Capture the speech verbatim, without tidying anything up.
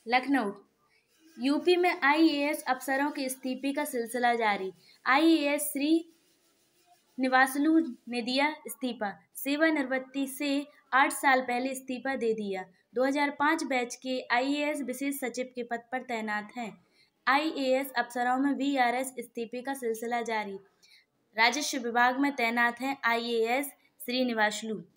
Lucknow. UP में IAS अफसरों के इस्तीफे का सिलसिला जारी। आईएएस श्री निवासलू ने दिया इस्तीफा। सेवानिवृत्ति से आठ साल पहले इस्तीफा दे दिया। दो हज़ार पाँच बैच के आईएएस विशेष सचिव के पद पर तैनात हैं। आईएएस अफसरों में वीआरएस इस्तीफे का सिलसिला जारी। राजस्व विभाग में तैनात हैं आईएएस श्री निवासलू।